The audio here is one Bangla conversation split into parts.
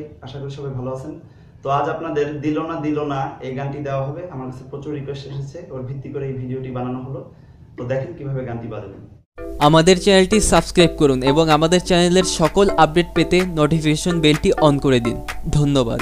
আশা করি সবাই ভালো আছেন। তো আজ আপনাদের দিল না এই গানটি দেওয়া হবে। আমার কাছে প্রচুর রিকোয়েস্ট এসেছে, ওর ভিত্তি করে এই ভিডিওটি বানানো হলো। তো দেখেন কিভাবে গানটি বাজাবেন। আমাদের চ্যানেলটি সাবস্ক্রাইব করুন এবং আমাদের চ্যানেলের সকল আপডেট পেতে নোটিফিকেশন বেলটি অন করে দিন। ধন্যবাদ।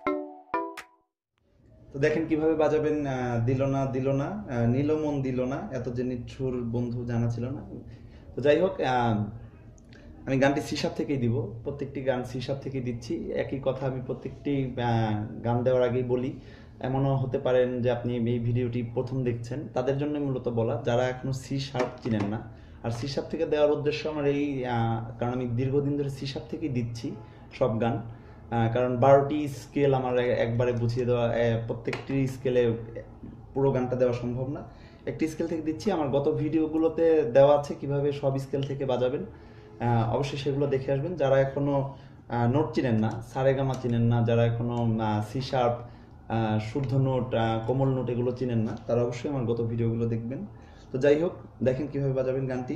তো দেখেন কিভাবে বাজাবেন দিল না নীল মন দিল না, এত যে নিঠুর বন্ধু জানা ছিল না। তো যাই হোক, আমি গানটি সি-শার্প থেকেই দিব। প্রত্যেকটি গান সি-শার্প থেকেই দিচ্ছি। একই কথা আমি প্রত্যেকটি গান দেওয়ার আগেই বলি। এমনও হতে পারেন যে আপনি এই ভিডিওটি প্রথম দেখছেন, তাদের জন্য মূলত বলা যারা এখনো সি-শার্প চিনেন না। আর সি-শার্প থেকে দেওয়ার উদ্দেশ্য আমার এই, কারণ আমি দীর্ঘদিন ধরে সি-শার্প থেকেই দিচ্ছি সব গান। কারণ 12টি স্কেল আমার একবারে বুঝিয়ে দেওয়া, প্রত্যেকটি স্কেলে পুরো গানটা দেওয়া সম্ভব না। একটি স্কেল থেকে দিচ্ছি। আমার গত ভিডিওগুলোতে দেওয়া আছে কিভাবে সব স্কেল থেকে বাজাবেন, অবশ্যই সেগুলো দেখে আসবেন। যারা এখনো নোট চিনেন না, সারেগামা চিনেন না, যারা এখনো সি-শার্প, শুদ্ধ নোট, কোমল নোট এগুলো চিনেন না, তারা অবশ্যই আমার গত ভিডিওগুলো দেখবেন। তো যাই হোক, দেখেন কিভাবে বাজাবেন গানটি।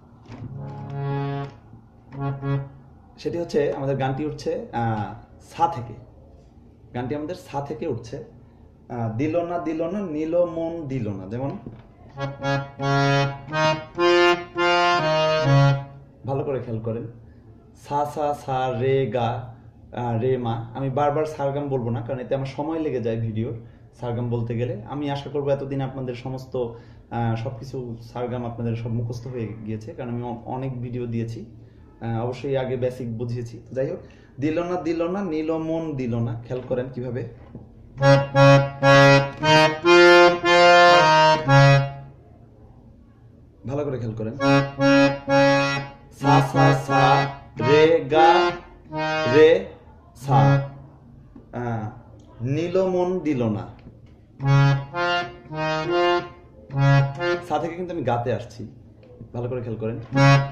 সেটি হচ্ছে আমাদের গানটি উঠছে সা থেকে। গানটি আমাদের সা থেকে উঠছে। দিল না নীল মন দিল না, যেমন ভালো করে খেয়াল করেন। সা সা সা রে গা রে মা। আমি বারবার সারগাম বলবো না, কারণ এতে আমার সময় লেগে যায় ভিডিওর সারগাম বলতে গেলে। আমি আশা করবো এতদিন আপনাদের সমস্ত সবকিছু সারগাম আপনাদের সব মুখস্থ হয়ে গিয়েছে, কারণ আমি অনেক ভিডিও দিয়েছি। অবশ্যই আগে বেসিক বুঝিয়েছি। যাই হোক, দিল না নীল মন দিল না, খেয়াল করেন কিভাবে। ভালো করে খেয়াল করেন। সা সা সা রে গা রে সা, নীল মন দিল না। সা থেকে কিন্তু আমি গাতে আসছি, ভালো করে খেয়াল করেন।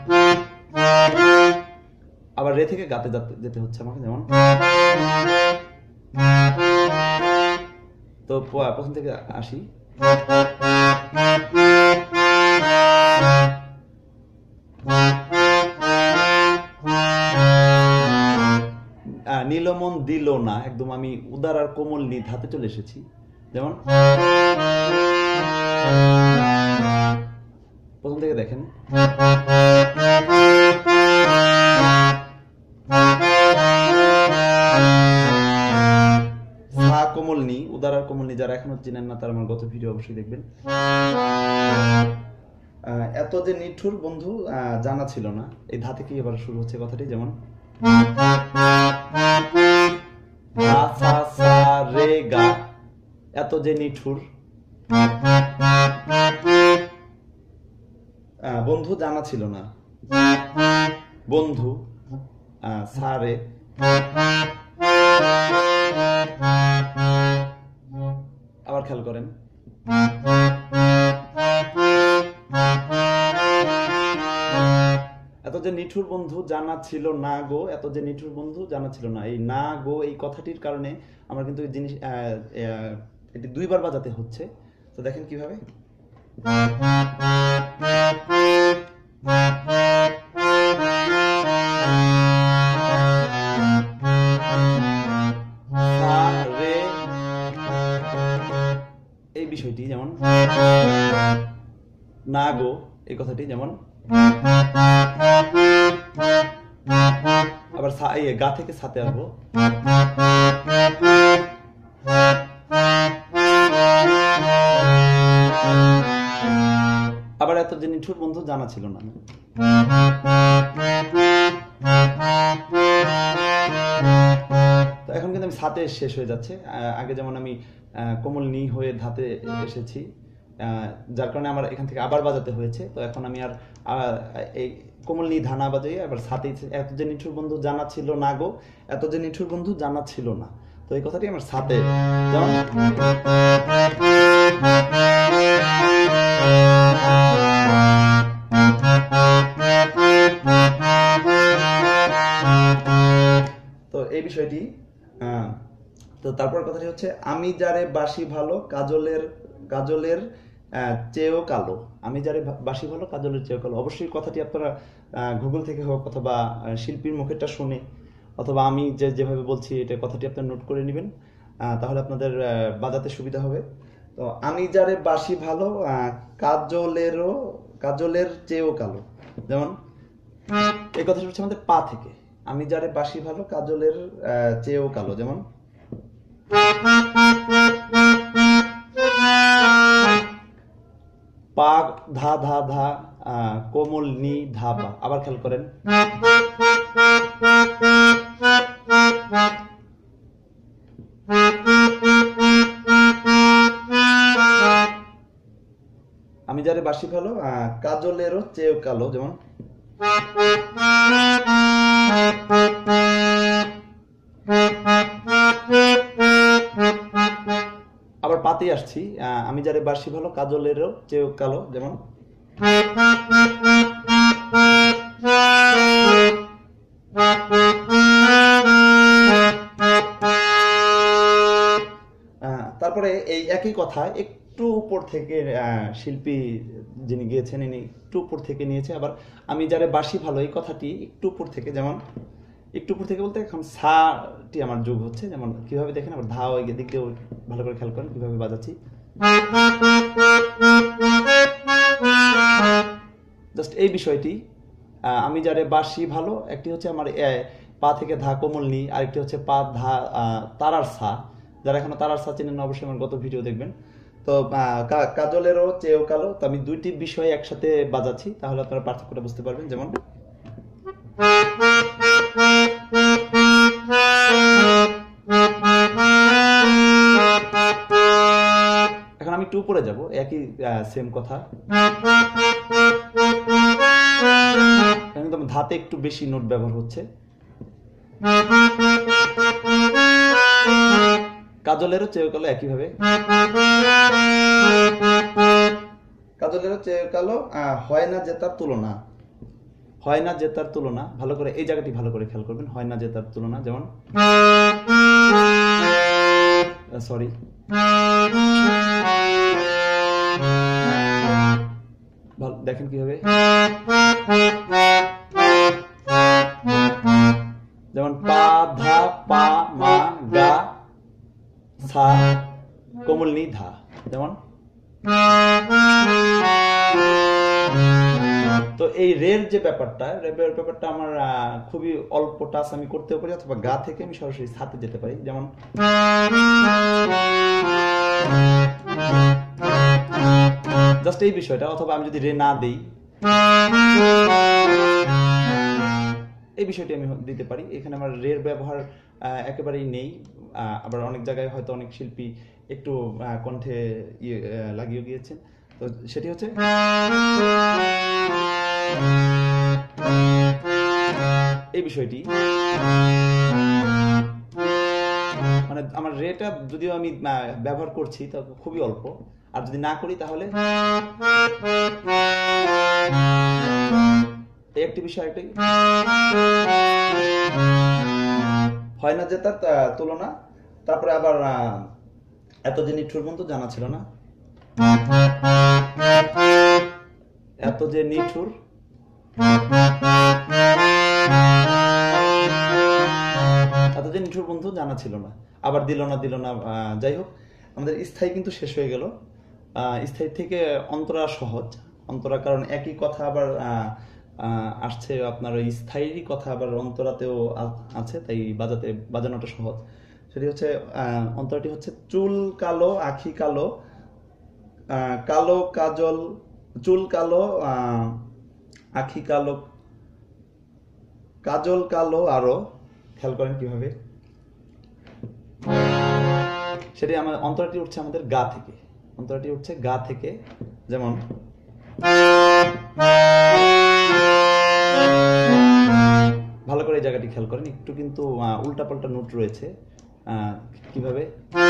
আবার রে থেকে গাতে যেতে হচ্ছে আমাকে, যেমন। তো প্রথম থেকে আসি। নীলমন দিল না, একদম আমি উদার আর কোমল নি ধাতে চলে এসেছি, যেমন। প্রথম থেকে দেখেন। সা কোমল নি, উদার আর কোমল নি, যারা এখনো চিনেন না তারা আমার গত ভিডিও অবশ্যই দেখবেন। এত যে নিঠুর বন্ধু জানা ছিল না, এই ধা থেকেই এবার শুরু হচ্ছে কথাটি, যেমন। সা সা রে গা, এত যে নিঠুর বন্ধু জানা ছিল না, বন্ধু সা রে। আবার খেয়াল করেন। এত যে নিঠুর বন্ধু জানা ছিল না গো, এত যে নিঠুর বন্ধু জানা ছিল না, এই না গো এই কথাটির কারণে আমার কিন্তু এই জিনিস এটি দুইবার বাজাতে হচ্ছে। তো দেখেন কিভাবে। এই বিষয়টি, যেমন না গো এই কথাটি, যেমন। আবার গা থেকে সাথে আসবো। আবার এত যে নিঠুর বন্ধু জানা ছিল না। তো এখন কিন্তু আমি সাথে শেষ হয়ে যাচ্ছে। আগে যেমন আমি কোমল নি হয়ে ধাতে এসেছি, যার কারণে আমার এখান থেকে আবার বাজাতে হয়েছে। তো এখন আমি আর এই কোমল নি ধানা বাজাই আবার সাথে। এত যে নিঠুর বন্ধু জানা ছিল না গো, এত যে নিঠুর বন্ধু জানা ছিল না, তো এই কথাটি আমার সাথে, যেমন। তো এই বিষয়টি। তো তারপর কথাটি হচ্ছে, আমি যারে বাসি ভালো কাজলের চেয়েও কালো। আমি যারে বাসি ভালো কাজলের চেয়েও কালো। অবশ্যই কথাটি আপনারা গুগল থেকে হোক অথবা শিল্পীর মুখেরটা শুনে অথবা আমি যেভাবে বলছি এটা কথাটি আপনারা নোট করে নেবেন, তাহলে আপনাদের বাজাতে সুবিধা হবে। তো আমি যারে বাসি ভালো কাজলের চেয়েও কালো, যেমন এই কথাটা হচ্ছে আমাদের পা থেকে। আমি যারে বাসি ভালো কাজলের চেয়েও কালো, যেমন পা ধা ধা ধা কোমল নি ধা পা। আবার খেয়াল করেন, আমি যারে বাসি ভালো কাজলেরও চেয়েও কালো, যেমন আবার পাতে আসছি, আমি যারে বাসি ভালো কাজলেরও চেয়েও কালো, যেমন তারপরে এই একই কথা একটু উপর থেকে শিল্পী যিনি গিয়েছেন ইনি একটু উপর থেকে নিয়েছে। আবার আমি যারে বাসি ভালো এই কথাটি একটু উপর থেকে, যেমন একটু উপর থেকে বলতে এখন সাটি আমার যোগ হচ্ছে, যেমন কিভাবে দেখেন, আবার ধা ওই দিক দিয়েও ভালো করে খেয়াল করেন কিভাবে বাজাচ্ছি। জাস্ট এই বিষয়টি, আমি যারে বাসি ভালো, একটি হচ্ছে আমার পা থেকে ধা কোমল নি, আরেকটি হচ্ছে পা ধা তারার সা। যারা এখনো তারার সা চেনেন অবশ্যই আমার গত ভিডিও দেখবেন। তো কাজলেরও চেয়েও কালো, তো আমি দুইটি বিষয় একসাথে বাজাচ্ছি, তাহলে আপনারা পার্থক্যটা বুঝতে পারবেন। যেমন এখন আমি একটু উপরে যাব, একই সেম কথা, কিন্তু ধাতে একটু বেশি নোট ব্যবহার হচ্ছে। কাজলেরও চেয়েও কালো একইভাবে, কাজলেরও চেয়েও কালো, হয় না যে তার তুলনা, হয় না যে তার তুলনা। ভালো করে এই জায়গাটি ভালো করে খেয়াল করবেন, হয় না যে তার তুলনা, যেমন সরি দেখেন কিভাবে, যেমন পা ধা পা মা গা সা কোমল নি ধা, যেমন তো এই রের যে ব্যাপারটা, রের ব্যাপারটা আমার খুবই অল্প টাচ আমি করতেও পারি, অথবা গা থেকে আমি সরাসরি সাথে যেতে পারি, যেমন জাস্ট এই বিষয়টা। অথবা আমি যদি রে না দেই, এই বিষয়টি আমি দিতে পারি। এখানে আমার রের ব্যবহার একেবারেই নেই। আবার অনেক জায়গায় হয়তো অনেক শিল্পী একটু কণ্ঠে লাগিয়ে গিয়েছেন, তো সেটি হচ্ছে এই বিষয়টি, মানে আমার রেটা যদিও আমি ব্যবহার করছি তা খুবই অল্প, আর যদি না করি তাহলে একটি বিষয়, একটি হয় না যে তার তুলনা। তারপরে আবার এত যে নিঠুর বন্ধু জানা ছিল না, এত যে নিঠুর, এত যে নিঠুর বন্ধু জানা ছিল না। আবার দিল না দিল না, যাই হোক আমাদের স্থায়ী কিন্তু শেষ হয়ে গেল। স্থায়ী থেকে অন্তরা সহজ, অন্তরা কারণ একই কথা আবার আসছে, আপনার ওই স্থায়ী কথা আবার অন্তরাতেও আছে, তাই বাজানোটা সহজ। সেটি হচ্ছে অন্তরাটি হচ্ছে চুল কালো আখি কালো, কালো কাজল, চুল কালো আখি কালো, কাজল কালো আরো। খেয়াল করেন কিভাবে সেটি আমার অন্তরাটি উঠছে আমাদের গা থেকে, অন্তরাটি উঠছে গা থেকে, যেমন ভালো করে এই জায়গাটি খেয়াল করেন, একটু কিন্তু উল্টা পাল্টা নোট রয়েছে। কিভাবে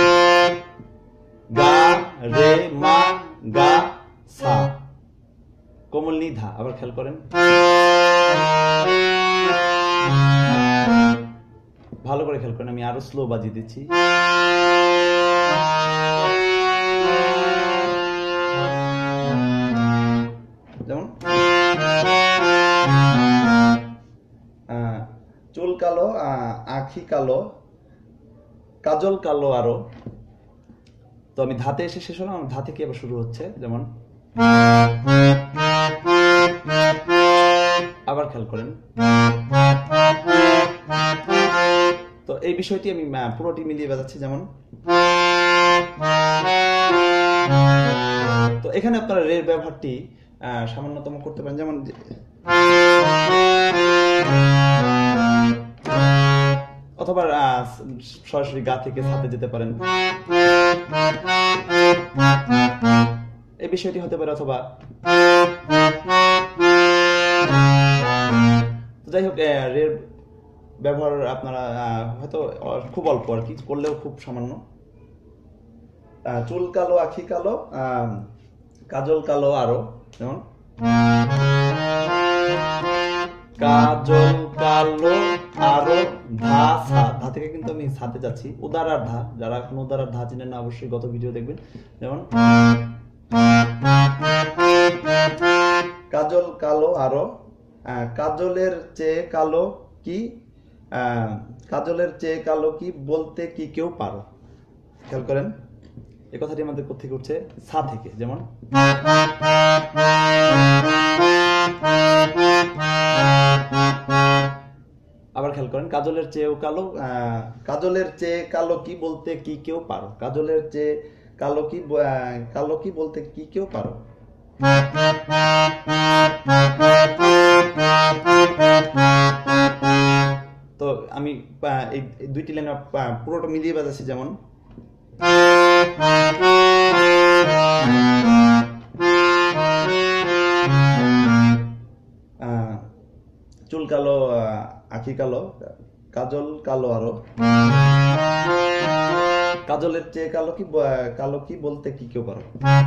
গা রে মা গা সা কোমল নি ধা। আবার খেয়াল করেন, ভালো করে খেয়াল করেন, আমি আরো স্লো বাজিয়ে দিচ্ছি। যেমন চুল কালো কালো আখি কালো কাজল কালো আরো। তো আমি ধাতে এসে শেষ হলাম, ধা থেকে আবার শুরু হচ্ছে, যেমন আবার খেয়াল করেন। তো এই বিষয়টি আমি পুরোটি মিলিয়ে বাজাচ্ছি, যেমন তো এখানে আপনারা রের ব্যবহারটি সামান্যতম করতে পারেন, যেমন অথবা সরাসরি গা থেকে সাথে যেতে পারেন, এই বিষয়টি হতে পারে, অথবা যাই হোক রের ব্যবহার আপনারা হয়তো খুব অল্প আর কি, করলেও খুব সামান্য। চুল কালো আখি কালো কাজল কালো আরো, যেমন কাজল কালো আরো ধা সা। ধা থেকে কিন্তু আমি সাথে যাচ্ছি, উদার আর ধা, যারা এখন উদার আর ধা চিনেন না অবশ্যই গত ভিডিও দেখবেন। যেমন কাজল কালো আরো কাজলের চেয়ে কালো কি, কাজলের চেয়ে কালো কি বলতে কি কেউ পারো। খেয়াল করেন এই কথাটি আমাদের কোথেকে উঠছে, সা থেকে, যেমন আবার খেয়াল করেন কাজলের চেয়েও কালো, কাজলের চেয়ে কালো কি বলতে কি কেউ পারো, কাজলের চেয়ে কালো কি বলতে কি কেউ পারো। তো আমি এই দুইটি লাইন পুরোটা মিলিয়ে বাজাচ্ছি, যেমন চুল কালো আখি কালো কাজল কালো আরো কাজলের চেয়ে কালো কি বলতে কি কেউ পারো।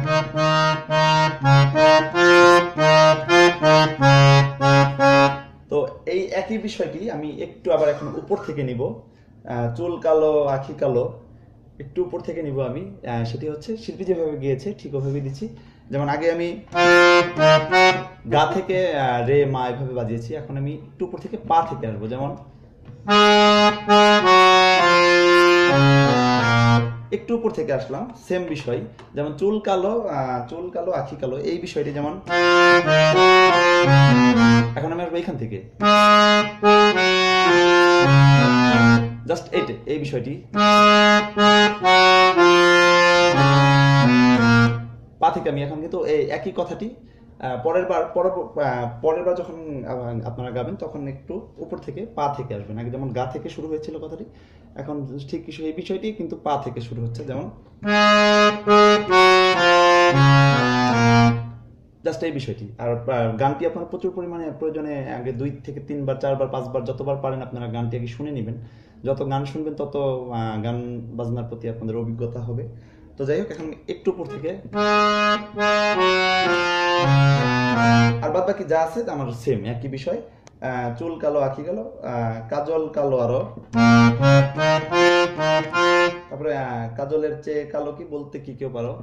তো এই একই বিষয়টি আমি একটু আবার এখন উপর থেকে নিব, চুল কালো আখি কালো একটু উপর থেকে নিব আমি, সেটি হচ্ছে শিল্পী যেভাবে গিয়েছে ঠিক ওভাবে দিচ্ছি। যেমন আগে আমি গা থেকে রে মা এভাবে বাজিয়েছি, এখন আমি একটু উপর থেকে পা থেকে আসবো, যেমন একটু উপর থেকে আসলাম, সেম বিষয়, যেমন চুল কালো আখি কালো, এই বিষয়টি যেমন এখন আমি আসবো এখান থেকে, জাস্ট এই বিষয়টি পা থেকে আমি এখন কিন্তু এই একই কথাটি পরের বার যখন আপনারা গাবেন তখন একটু উপর থেকে পা থেকে আসবেন, আগে যেমন গা থেকে শুরু হয়েছিল কথাটি, এখন ঠিক এই বিষয়টি কিন্তু পা থেকে শুরু হচ্ছে, যেমন জাস্ট এই বিষয়টি। আর গানটি আপনারা প্রচুর পরিমাণে প্রয়োজনে আগে 2 থেকে 3 বার 4 বার 5 বার যতবার পারেন আপনারা গানটি আগে শুনে নেবেন, যত গান শুনবেন তত গান বাজনার প্রতি আপনাদের অভিজ্ঞতা হবে। তো যাই হোক এখন একটু উপর থেকে, আর বাদ বাকি যা আছে আমার সেম একই বিষয়, চুল কালো আখি কালো কাজল কালো আরো, তারপরে কাজলের চেয়ে কালো কি বলতে কি কেউ পারো।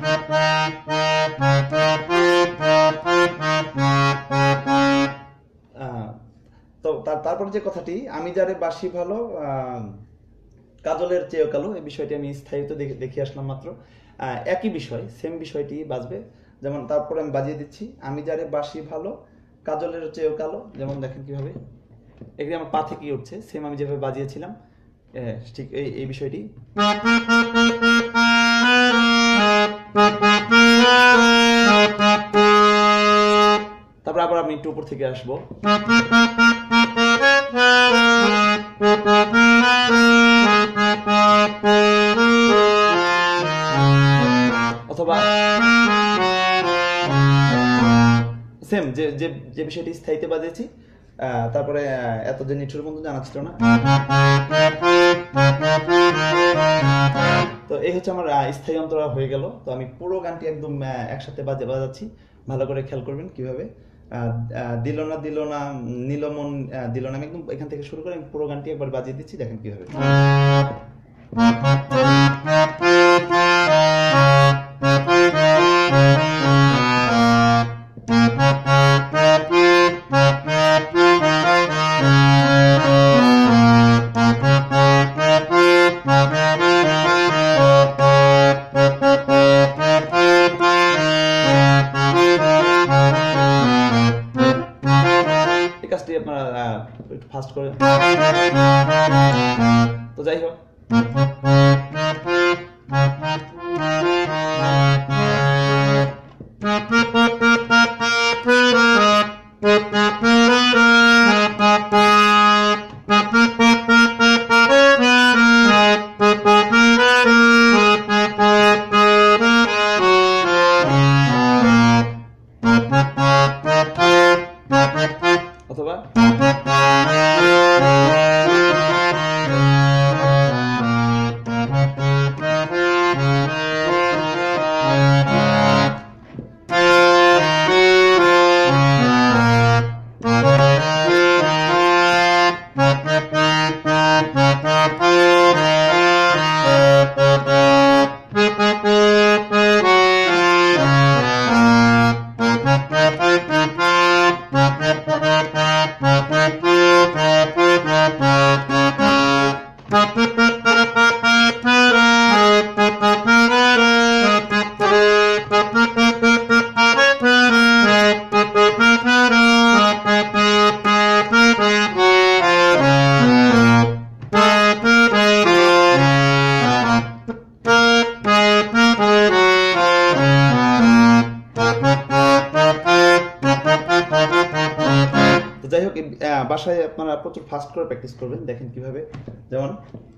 তো তারপরে যে কথাটি, আমি যারে বাসি ভালো কাজলের চেয়েও কালো, এই বিষয়টি আমি স্থায়িত্ব দেখে আসলাম মাত্র, একই বিষয়, সেম বিষয়টি বাজবে। যেমন তারপরে আমি বাজিয়ে দিচ্ছি, আমি যারে বাসি ভালো কাজলের চেয়েও কালো, যেমন দেখেন কিভাবে এগুলি আমার পা থেকে উঠছে, সেম আমি যেভাবে বাজিয়েছিলাম ঠিক এই বিষয়টি। তারপর আবার আমি একটু উপর থেকে আসবো, অথবা সেম যে বিষয়টি স্থায়ীতে বাজেছি, তারপরে এত যে নিঠুর বন্ধু জানা ছিল না। তো এই হচ্ছে আমার স্থায়ী অন্তরা হয়ে গেল। তো আমি পুরো গানটি একদম একসাথে বাজাচ্ছি, ভালো করে খেয়াল করবেন কিভাবে। দিল না নীলমন দিল না, আমি একদম এখান থেকে শুরু করে আমি পুরো গানটি একবার বাজিয়ে দিচ্ছি, দেখেন কিভাবে। আপনারা একটু ফাস্ট করে। তো যাই হোক, অথবা যাই হোক, বাসায় আপনারা প্রচুর ফাস্ট করে প্র্যাকটিস করবেন। দেখেন কিভাবে, যেমন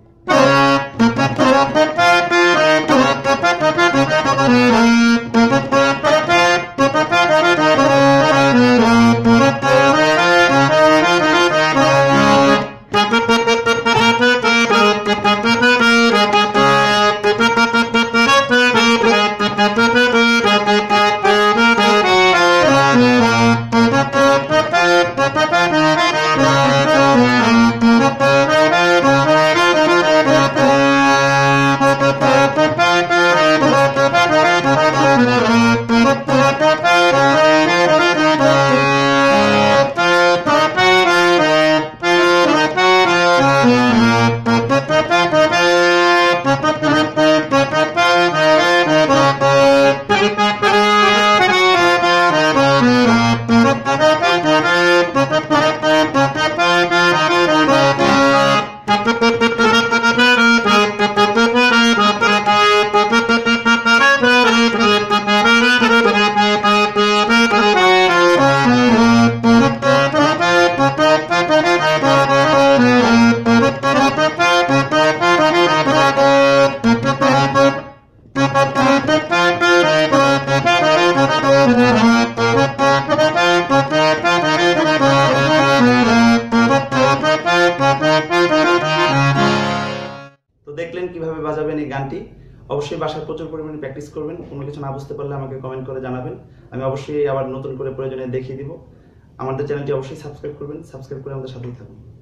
দেখলেন কিভাবে বাজাবেন এই গানটি। অবশ্যই বাসায় প্রচুর পরিমাণে প্র্যাকটিস করবেন। কোনো কিছু না বুঝতে পারলে আমাকে কমেন্ট করে জানাবেন, আমি অবশ্যই আবার নতুন করে প্রয়োজনে দেখিয়ে দিব। আমাদের চ্যানেলটি অবশ্যই সাবস্ক্রাইব করবেন, সাবস্ক্রাইব করে আমাদের সাথেই থাকুন।